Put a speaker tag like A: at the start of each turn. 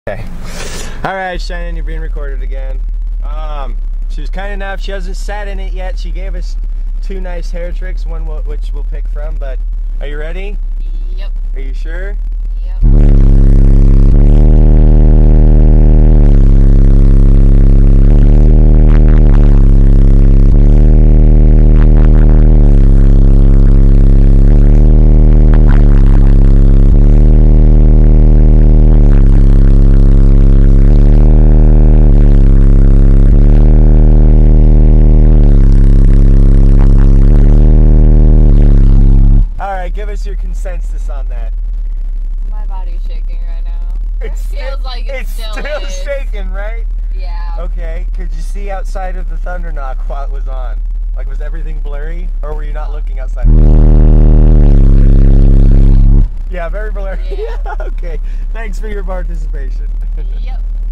A: Okay. All right, Shannon, you're being recorded again. She was kind enough. She hasn't sat in it yet. She gave us 2 nice hair tricks, one which we'll pick from. But are you ready?
B: Yep.
A: Are you sure?
B: Yep.
A: Give us your consensus on that.
B: My body's shaking right now. It feels like it still is.
A: Shaking, right?
B: Yeah.
A: Okay. Could you see outside of the Thunderknock while it was on? Like, was everything blurry, or were you not looking outside? Yeah, very blurry.
B: Yeah.
A: Okay. Thanks for your participation.
B: Yep.